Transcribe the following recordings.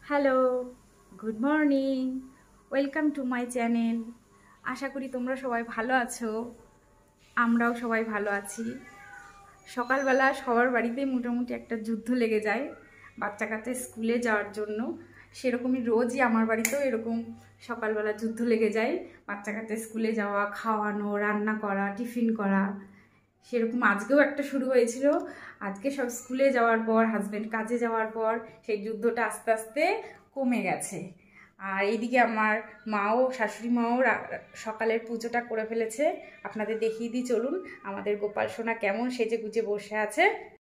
Hello, good morning, welcome to my channel. আশা করি তোমরা সবাই ভালো আছো, আমরাও সবাই ভালো আছি। সকালবেলা সবার বাড়িতেই মোটামুটি একটা যুদ্ধ লেগে যায় বাচ্চা কাচ্চা স্কুলে যাওয়ার জন্য। সেরকমই রোজই আমার বাড়িতেও এরকম সকালবেলা যুদ্ধ লেগে যায়। বাচ্চা কাচ্চা স্কুলে যাওয়া, খাওয়ানো, রান্না করা, টিফিন করা। সেরকম আজকেও একটা শুরু হয়েছিল। আজকে সব স্কুলে যাওয়ার পর, হাজব্যান্ড কাজে যাওয়ার পর সেই যুদ্ধটা আস্তে আস্তে কমে গেছে। আর এইদিকে আমার মাও, শাশুড়ি মাও সকালের পুজোটা করে ফেলেছে। আপনাদের দেখিয়ে দিই, চলুন। আমাদের গোপাল সোনা কেমন সেজে গুজে বসে আছে।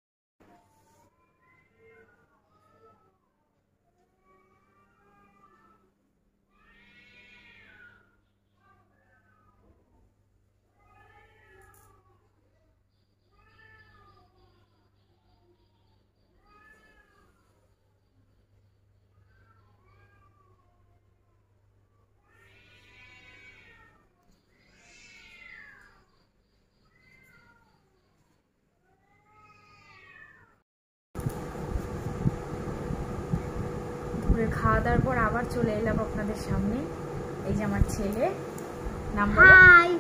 খাওয়া দাওয়ার পর আবার চলে এলাম আপনাদের সামনে। এই যে আমার ছেলে, নাম হাই,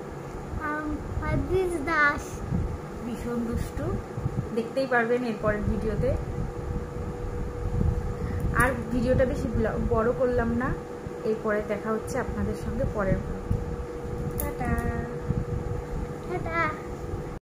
দাস, ভীষণ দুষ্টু, দেখতেই পারবেন এরপরের ভিডিওতে। আর ভিডিওটা বেশি বড় করলাম না, এরপরে দেখা হচ্ছে আপনাদের সঙ্গে পরের ব্লগে।